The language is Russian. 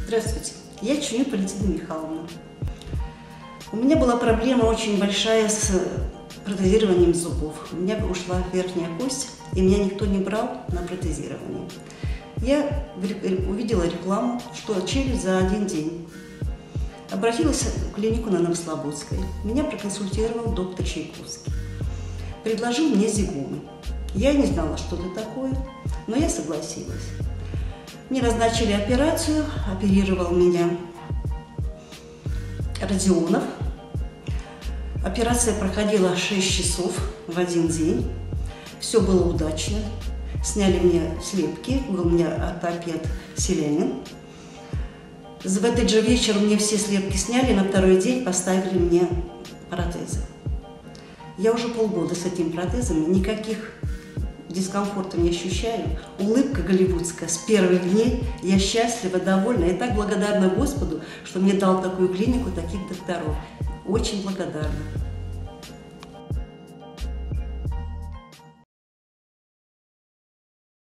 Здравствуйте, я Чунюк Валентина Михайловна. У меня была проблема очень большая с протезированием зубов. У меня ушла верхняя кость, и меня никто не брал на протезирование. Я увидела рекламу, что челюсть за один день. Обратилась в клинику на Новослободской. Меня проконсультировал доктор Чайковский. Предложил мне зигомы. Я не знала, что это такое, но я согласилась. Мне назначили операцию, оперировал меня Родионов. Операция проходила 6 часов в один день. Все было удачно. Сняли мне слепки, был у меня ортопед Селянин. В этот же вечер мне все слепки сняли, на второй день поставили мне протезы. Я уже полгода с этими протезами, никаких дискомфорта не ощущаю. Улыбка голливудская с первых дней. Я счастлива, довольна. Я так благодарна Господу, что мне дал такую клинику, таких докторов. Очень благодарна.